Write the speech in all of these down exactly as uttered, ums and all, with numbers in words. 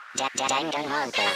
Jangan mantap.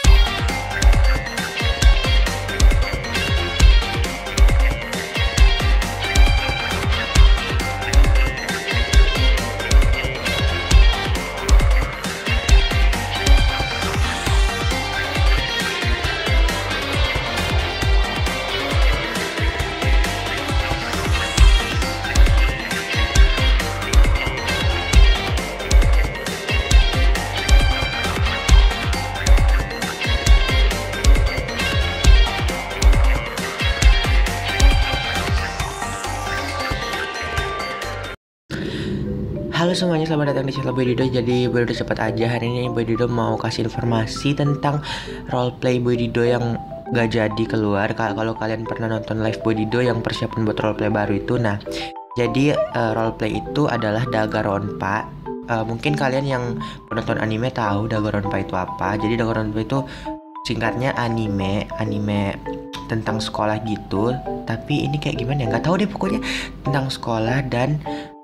Halo semuanya, selamat datang di channel Boy Dido. Jadi Boy Dido cepat aja, hari ini Boy Dido mau kasih informasi tentang roleplay Boy Dido yang gak jadi keluar. Kalau kalian pernah nonton live Boy Dido yang persiapan buat roleplay baru itu, nah jadi uh, roleplay itu adalah Danganronpa. uh, Mungkin kalian yang penonton anime tahu Danganronpa itu apa. Jadi Danganronpa itu singkatnya anime Anime tentang sekolah gitu. Tapi ini kayak gimana ya, gak tahu deh, pokoknya tentang sekolah. Dan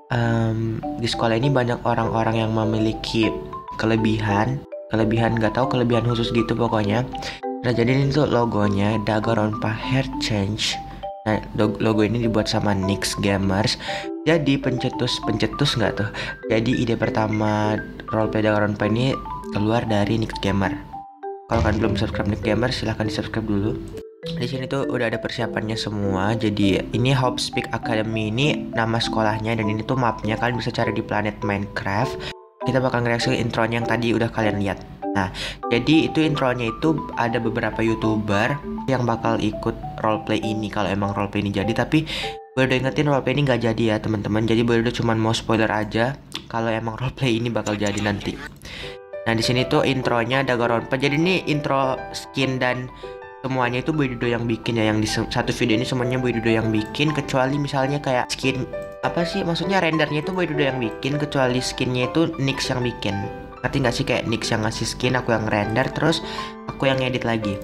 Um, di sekolah ini banyak orang-orang yang memiliki kelebihan Kelebihan gak tahu kelebihan khusus gitu pokoknya. Nah jadi ini tuh logonya Danganronpa Hair Change. Nah logo ini dibuat sama Nyx Gamers. Jadi pencetus-pencetus gak tuh. Jadi ide pertama roleplay Danganronpa ini keluar dari Nyx Gamer. Kalau kalian belum subscribe Nyx Gamer, silahkan di subscribe dulu. Di sini tuh udah ada persiapannya semua. Jadi ini Hope Speak Academy, ini nama sekolahnya, dan ini tuh mapnya. Kalian bisa cari di planet Minecraft. Kita bakal ngereaksi intronya yang tadi udah kalian lihat. Nah, jadi itu intronya itu ada beberapa YouTuber yang bakal ikut roleplay ini kalau emang roleplay ini jadi. Tapi gue udah ingetin roleplay ini gak jadi ya teman-teman. Jadi gue udah cuman mau spoiler aja kalau emang roleplay ini bakal jadi nanti. Nah, di sini tuh intronya Danganronpa. Jadi ini intro skin dan semuanya itu Boy Dido yang bikin ya. Yang di satu video ini semuanya Boy Dido yang bikin, kecuali misalnya kayak skin apa sih, maksudnya rendernya itu Boy Dido yang bikin, kecuali skinnya itu Nyx yang bikin. Ngerti nggak sih, kayak Nyx yang ngasih skin, aku yang render, terus aku yang ngedit lagi.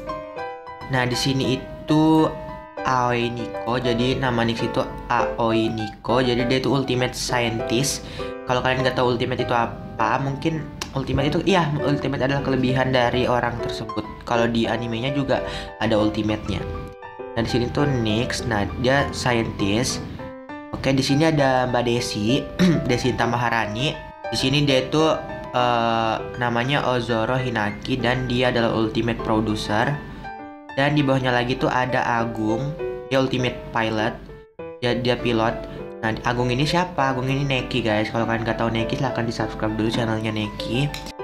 Nah di sini itu Aoi Nico. Jadi nama Nyx itu Aoi Nico. Jadi dia itu ultimate scientist. Kalau kalian nggak tahu ultimate itu apa, mungkin ultimate itu, iya, ultimate adalah kelebihan dari orang tersebut. Kalau di animenya juga ada ultimate-nya. Nah di sini tuh Nyx, nah dia scientist. Oke, di sini ada Mbak Desi, Desinta Maharani. Di sini dia tuh uh, namanya Ozoro Hinaki dan dia adalah ultimate producer. Dan di bawahnya lagi tuh ada Agung, dia ultimate pilot. Dia dia pilot. Nah, Agung ini siapa? Agung ini Neki guys. Kalau kalian nggak tahu Neki, silahkan di subscribe dulu channelnya Neki.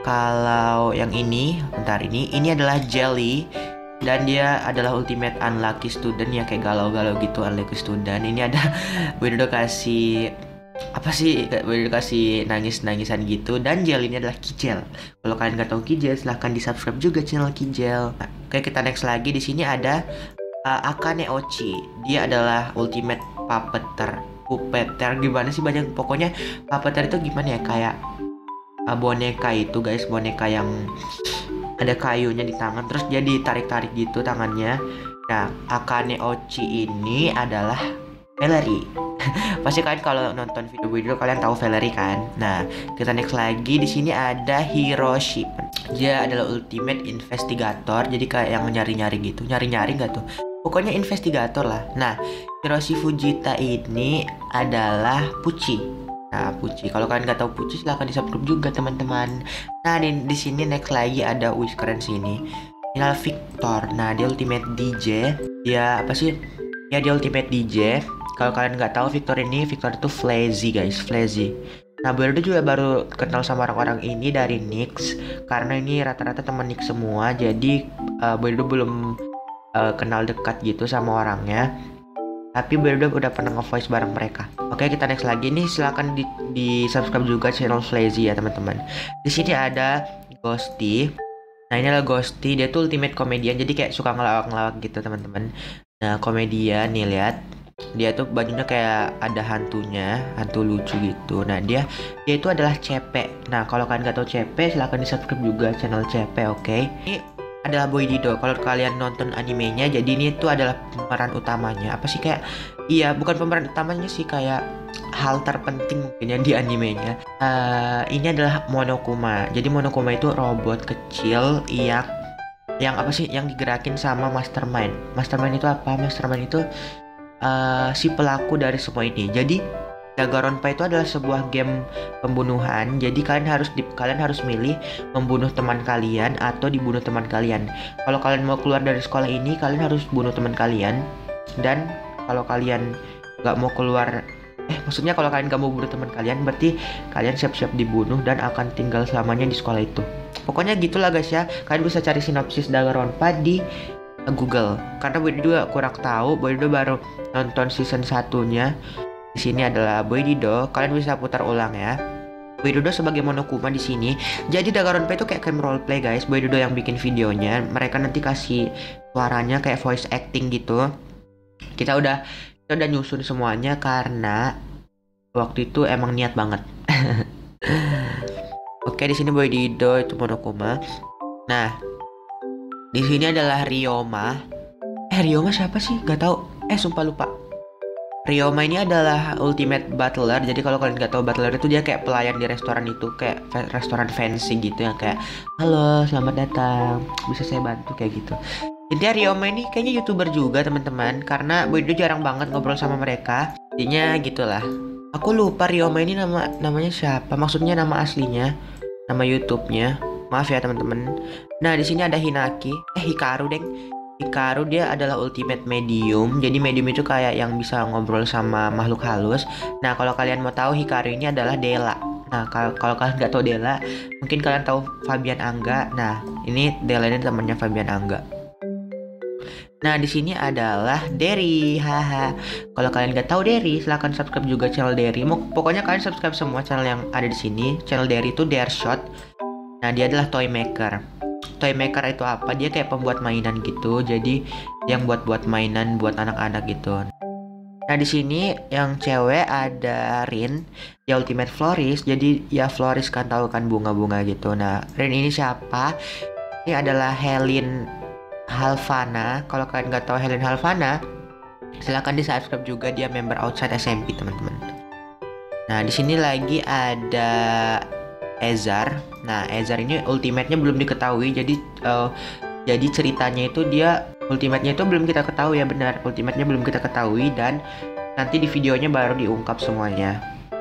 Kalau yang ini, bentar, ini ini adalah Jelly dan dia adalah ultimate unlucky student ya, kayak galau-galau gitu, unlucky student. Ini ada Boy Dido kasih apa sih? Boy Dido kasih nangis-nangisan gitu. Dan Jelly ini adalah Kijel. Kalau kalian nggak tahu Kijel, silahkan di subscribe juga channel Kijel. Nah, oke, kita next lagi. Di sini ada uh, Akane Ochi. Dia adalah ultimate puppeter. Puppeter gimana sih, banyak pokoknya. Puppeter itu gimana ya, kayak uh, boneka itu guys, boneka yang ada kayunya di tangan, terus dia ditarik-tarik gitu tangannya. Nah, Akane Ochi ini adalah Valerie. Pasti kalian kalau nonton video-video kalian tahu Valerie kan. Nah, kita next lagi. Di sini ada Hiroshi. Dia adalah ultimate investigator. Jadi kayak yang nyari-nyari gitu. Nyari-nyari nggak tuh? Pokoknya investigator lah. Nah, Hiroshi Fujita ini adalah Pucci. Nah, Pucci. Kalau kalian nggak tahu Pucci, silahkan di subscribe juga teman-teman. Nah, di, di sini next lagi ada wis keren sini. Final Victor. Nah, dia ultimate D J. Dia apa sih? Ya, dia ultimate D J. Kalau kalian nggak tahu Victor ini, Victor itu Flazy guys, Flazy. Nah, Boy Dido juga baru kenal sama orang-orang ini dari Nyx, karena ini rata-rata teman Nyx semua. Jadi uh, Boy Dido belum uh, kenal dekat gitu sama orangnya. Tapi Boy Dido udah pernah nge-voice bareng mereka. Oke, kita next lagi nih, silahkan di, di subscribe juga channel Flazy ya teman-teman. Di sini ada Ghosty. Nah, ini adalah Ghosty, dia tuh ultimate komedian, jadi kayak suka ngelawak-ngelawak gitu teman-teman. Nah, komedian nih, lihat. Dia tuh bajunya kayak ada hantunya, hantu lucu gitu. Nah, dia dia itu adalah C P. Nah, kalau kalian nggak tahu C P, silahkan di subscribe juga channel C P, oke? Okay? Ini adalah Boy Dido. Kalau kalian nonton animenya, jadi ini tuh adalah pemeran utamanya. Apa sih kayak, iya bukan pemeran utamanya sih, kayak hal terpenting mungkin ya di animenya. Uh, ini adalah Monokuma. Jadi Monokuma itu robot kecil yang yang apa sih, yang digerakin sama Mastermind. Mastermind itu apa? Mastermind itu uh, si pelaku dari semua ini. Jadi Danganronpa itu adalah sebuah game pembunuhan. Jadi kalian harus di, kalian harus milih membunuh teman kalian atau dibunuh teman kalian. Kalau kalian mau keluar dari sekolah ini, kalian harus bunuh teman kalian. Dan kalau kalian nggak mau keluar, eh maksudnya kalau kalian nggak mau bunuh teman kalian, berarti kalian siap-siap dibunuh dan akan tinggal selamanya di sekolah itu. Pokoknya gitulah guys ya. Kalian bisa cari sinopsis Danganronpa di Google. Karena Boy Dido kurang tahu, Boy Dido baru nonton season satunya. Di sini adalah Boy Dido, kalian bisa putar ulang ya. Boy Dido sebagai Monokuma di sini. Jadi Danganronpa itu kayak game roleplay guys. Boy Dido yang bikin videonya, mereka nanti kasih suaranya kayak voice acting gitu. Kita udah kita udah nyusun semuanya karena waktu itu emang niat banget. Oke, di sini Boy Dido itu Monokuma. Nah, di sini adalah Ryoma. Eh Ryoma siapa sih? Gak tahu. Eh sumpah lupa. Ryoma ini adalah ultimate butler. Jadi kalau kalian nggak tahu, butler itu dia kayak pelayan di restoran itu, kayak restoran fancy gitu yang kayak halo selamat datang, bisa saya bantu kayak gitu. Intinya Ryoma ini kayaknya youtuber juga teman-teman, karena Boy Dido jarang banget ngobrol sama mereka. Intinya gitulah. Aku lupa Ryoma ini nama namanya siapa, maksudnya nama aslinya, nama YouTube-nya. Maaf ya teman-teman. Nah di sini ada Hinaki, eh Hikaru deng. Hikaru dia adalah ultimate medium. Jadi medium itu kayak yang bisa ngobrol sama makhluk halus. Nah kalau kalian mau tahu, Hikaru ini adalah Della. Nah kalau kalau kalian nggak tahu Della, mungkin kalian tahu Fabian Angga. Nah ini Della ini temannya Fabian Angga. Nah di sini adalah Derry, haha. Kalau kalian nggak tahu Derry, silahkan subscribe juga channel Derry. Mau pokoknya kalian subscribe semua channel yang ada di sini. Channel Derry itu Dershot. Nah dia adalah toy maker. Toy maker itu apa? Dia kayak pembuat mainan gitu. Jadi yang buat-buat mainan buat anak-anak gitu. Nah di sini yang cewek ada Rin, dia ultimate florist. Jadi ya florist kan, tahu kan bunga-bunga gitu. Nah Rin ini siapa? Ini adalah Helin Halvana. Kalau kalian nggak tahu Helin Halvana, silahkan di subscribe juga, dia member outside S M P teman-teman. Nah di sini lagi ada Ezar. Nah Ezar ini ultimate-nya belum diketahui. Jadi uh, jadi ceritanya itu dia ultimate-nya itu belum kita ketahui ya, benar. Ultimate-nya belum kita ketahui dan nanti di videonya baru diungkap semuanya.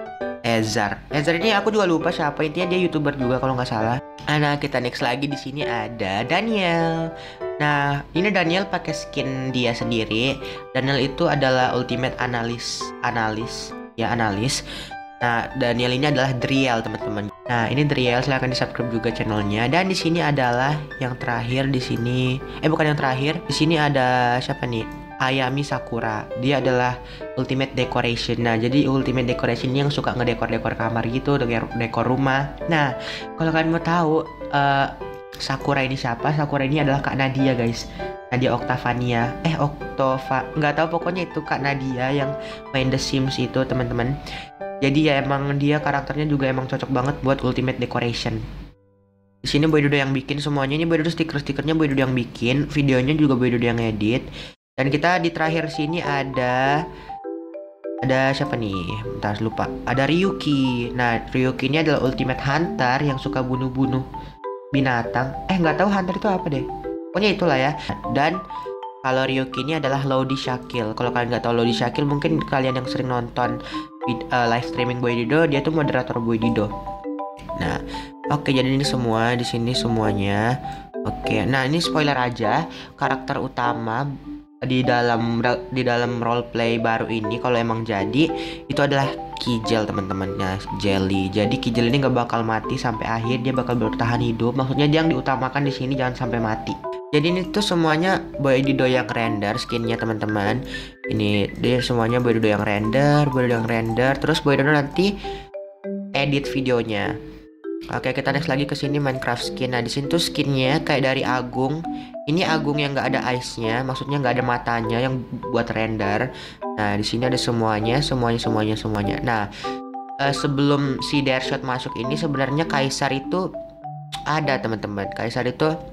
Ezar. Ezar ini aku juga lupa siapa, intinya dia YouTuber juga kalau nggak salah. Nah kita next lagi, di sini ada Daniel. Nah ini Daniel pakai skin dia sendiri. Daniel itu adalah ultimate analis, analis ya analis. Nah, Daniel ini adalah Driel, teman-teman. Nah, ini Driel, silahkan di-subscribe juga channelnya. Dan di sini adalah yang terakhir di sini. Eh, bukan yang terakhir. Di sini ada siapa nih? Ayami Sakura. Dia adalah ultimate decoration. Nah, jadi ultimate decoration yang suka ngedekor-dekor kamar gitu, dekor, dekor rumah. Nah, kalau kalian mau tahu uh, Sakura ini siapa? Sakura ini adalah Kak Nadia, guys. Nadia Octavania. Eh, Octova. Nggak tahu, pokoknya itu Kak Nadia yang main The Sims itu, teman-teman. Jadi ya emang dia karakternya juga emang cocok banget buat ultimate decoration. Di sini Boy Dido yang bikin semuanya. Ini Boy Dido, stiker-stikernya Boy Dido yang bikin, videonya juga Boy Dido yang edit. Dan kita di terakhir sini ada ada siapa nih? Bentar lupa. Ada Ryuki. Nah, Ryuki ini adalah ultimate hunter yang suka bunuh-bunuh binatang. Eh nggak tahu hunter itu apa deh. Pokoknya itulah ya. Dan kalau Ryuki ini adalah Lodi Shakil. Kalau kalian nggak tahu Lodi Shakil, mungkin kalian yang sering nonton uh, live streaming Boy Dido, dia tuh moderator Boy Dido. Nah, oke, jadi ini semua di sini semuanya. Oke, nah ini spoiler aja, karakter utama di dalam di dalam roleplay baru ini kalau emang jadi itu adalah Kijel, teman-teman. Nah, Jelly. Jadi Kijel ini nggak bakal mati sampai akhir, dia bakal bertahan hidup. Maksudnya dia yang diutamakan di sini jangan sampai mati. Jadi ini tuh semuanya Boy Dido yang render skinnya, teman-teman. Ini dia semuanya Boy Dido yang render, Boy Dido yang render, terus Boy Dido nanti edit videonya. Oke, kita next lagi ke sini Minecraft skin. Nah, di sini tuh skinnya kayak dari Agung. Ini Agung yang nggak ada eyes-nya, maksudnya nggak ada matanya yang buat render. Nah, di sini ada semuanya, semuanya, semuanya, semuanya. Nah, uh, sebelum si Dershot masuk ini sebenarnya Kaisar itu ada, teman-teman. Kaisar itu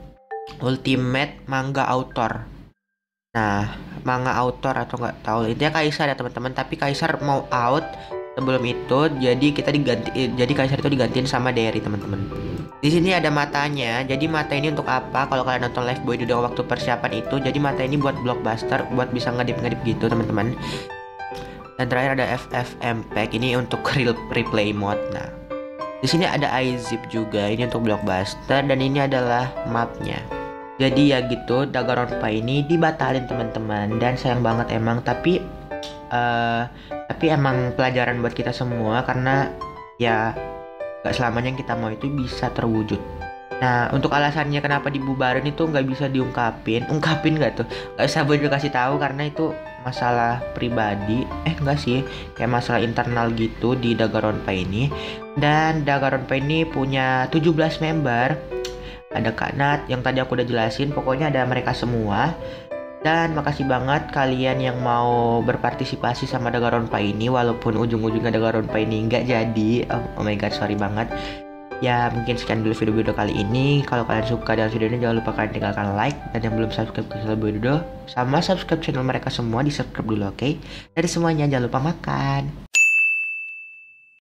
Ultimate Manga Author. Nah, manga author atau nggak tahu intinya Kaisar ya teman-teman. Tapi Kaisar mau out sebelum itu, jadi kita diganti, eh, jadi Kaisar itu digantiin sama Derry teman-teman. Di sini ada matanya. Jadi mata ini untuk apa? Kalau kalian nonton live Boy Dido waktu persiapan itu, jadi mata ini buat blockbuster, buat bisa ngedip-ngedip gitu teman-teman. Dan terakhir ada F F M Pack, ini untuk real replay mode. Nah, di sini ada iZip juga, ini untuk blockbuster, dan ini adalah mapnya. Jadi ya gitu, Danganronpa ini dibatalin teman-teman, dan sayang banget emang. Tapi uh, tapi emang pelajaran buat kita semua, karena ya gak selamanya yang kita mau itu bisa terwujud. Nah, untuk alasannya kenapa dibubarin itu nggak bisa diungkapin, ungkapin nggak tuh? Gak usah boleh dikasih tahu karena itu masalah pribadi. Eh enggak sih, kayak masalah internal gitu di Danganronpa ini. Dan Danganronpa ini punya tujuh belas member. Ada Kak Nat yang tadi aku udah jelasin, pokoknya ada mereka semua. Dan makasih banget kalian yang mau berpartisipasi sama Danganronpa ini, walaupun ujung-ujungnya Danganronpa ini nggak jadi. Oh, oh my god, sorry banget. Ya mungkin sekian dulu video-video kali ini. Kalau kalian suka dengan video ini, jangan lupa kalian tinggalkan like. Dan yang belum subscribe ke channel Boy Dido, sama subscribe channel mereka semua, di subscribe dulu, oke okay? Dari semuanya jangan lupa makan.